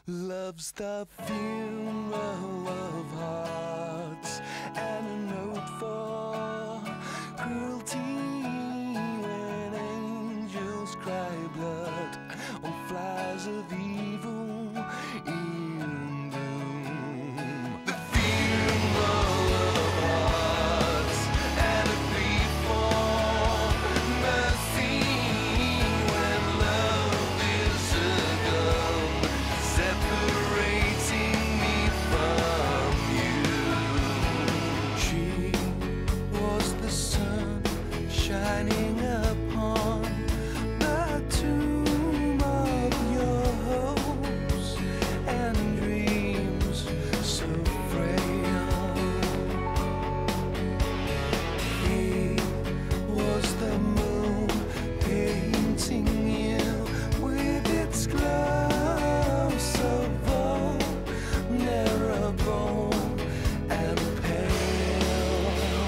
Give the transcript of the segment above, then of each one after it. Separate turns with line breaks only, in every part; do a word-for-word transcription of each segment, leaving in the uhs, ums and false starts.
Love's the funeral of hearts and a note for cruelty when angels cry blood on flies of evil in bloom. The funeral of hearts and a plea for mercy when love is a gun separating me from you. She was the sun shining upon the tomb of your hopes and dreams so frail. He was the moon painting you with its glow so vulnerable and pale.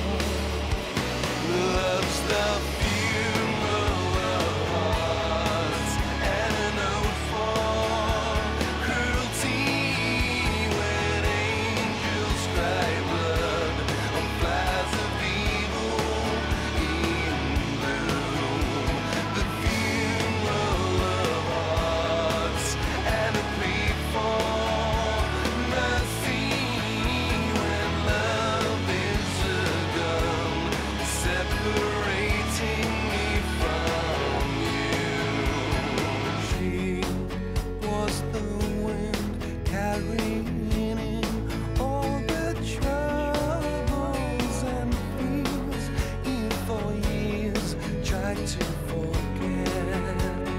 Love's the funeral of hearts and a note for cruelty when angels cry blood on flies of evil in bloom. The funeral of hearts and a plea for mercy when love is a gun separating me from you. She was the wind carrying in all the troubles and fears he for years tried to forget.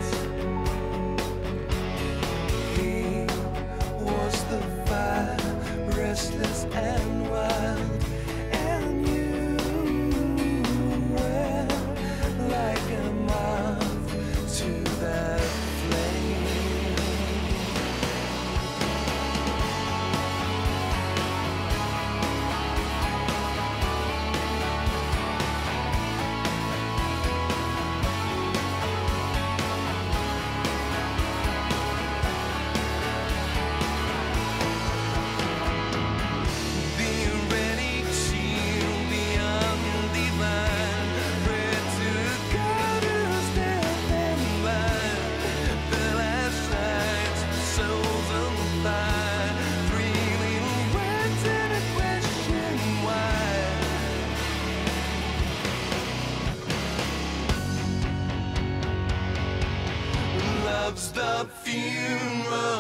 He was the fire, restless and wild, and you were like a moth to that flame. The heretic shield, the undivine, bred to God whose death and blind. The last night, souls on fire, three little words and a question why. Love's the funeral